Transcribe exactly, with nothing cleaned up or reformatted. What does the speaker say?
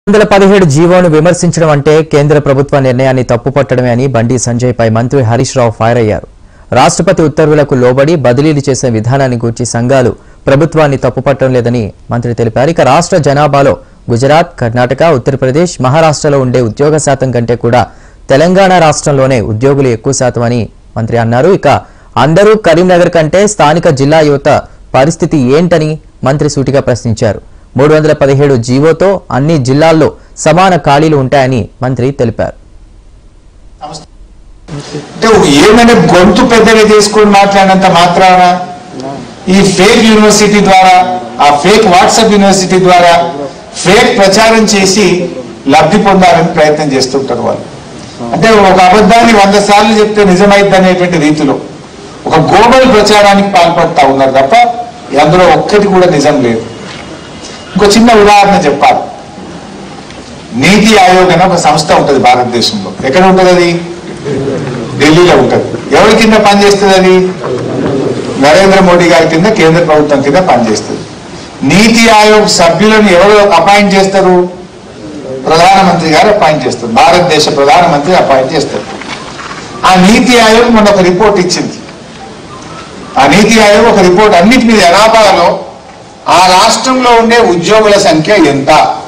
వందల పదిహేడు జీవోను విమర్శించడం అంటే కేంద్ర ప్రభుత్వ నిర్ణయాన్ని తప్పుపట్టడమే అని బండి సంజయ్ పై మంత్రి హరీష్ రావు ఫైర్ అయ్యారు. రాష్ట్రపతి ఉత్తర్వులకు లోబడి బదిలీలు చేసే విధానాన్ని గురించి సంఘాలు ప్రభుత్వాన్ని తప్పుపట్టడం లేదని మంత్రి తెలిపారు. ఇక రాష్ట్ర జనాభాలో గుజరాత్, కర్ణాటక, ఉత్తరప్రదేశ్, మహారాష్ట్రలో ఉండే ఉద్యోగ శాతం కంటే కూడా తెలంగాణ రాష్ట్రంలోనే ఉద్యోగులు ఎక్కువ శాతం అని మంత్రి అన్నారు. ఇక అందరూ కరీంనగర్ కంటే స్థానిక జిల్లా యువత పరిస్థితి ఏంటని మంత్రి సూటిగా ప్రశ్నించారు. మూడు వందల పదిహేడు జీవోతో అన్ని జిల్లాల్లో సమాన ఖాళీలు ఉంటాయని మంత్రి తెలిపారు. ఏమైనా గొంతు పెద్దగా తీసుకొని మాట్లాడినంత మాత్రాన ఈ ఫేక్ యూనివర్సిటీ ద్వారా, ఆ ఫేక్ వాట్సాప్ యూనివర్సిటీ ద్వారా ఫేక్ ప్రచారం చేసి లబ్ధి పొందాలని ప్రయత్నం చేస్తుంటారు వాళ్ళు. అంటే ఒక అబద్ధాన్ని వంద సార్లు చెప్తే నిజమైద్ది అనేటువంటి రీతిలో ఒక గ్లోబల్ ప్రచారానికి పాల్పడతా ఉన్నారు తప్ప అందులో ఒక్కటి కూడా నిజం లేదు. ఇంకో చిన్న ఉదాహరణ చెప్పాలి. నీతి ఆయోగ్ అనే ఒక సంస్థ ఉంటుంది భారతదేశంలో. ఎక్కడ ఉంటుంది అది? ఢిల్లీలో ఉంటుంది. ఎవరి కింద పనిచేస్తుంది అది? నరేంద్ర మోడీ గారి కింద, కేంద్ర ప్రభుత్వం కింద పనిచేస్తుంది. నీతి ఆయోగ్ సభ్యులను ఎవరు అపాయింట్ చేస్తారు? ప్రధానమంత్రి గారు అపాయింట్ చేస్తారు. భారతదేశ ప్రధానమంత్రి అపాయింట్ చేస్తారు. ఆ నీతి ఆయోగ్ మొన్న ఒక రిపోర్ట్ ఇచ్చింది. ఆ నీతి ఆయోగ్ ఒక రిపోర్ట్ అన్నిటి మీద జనాభాలో ఆ రాష్ట్రంలో ఉండే ఉద్యోగుల సంఖ్య ఎంత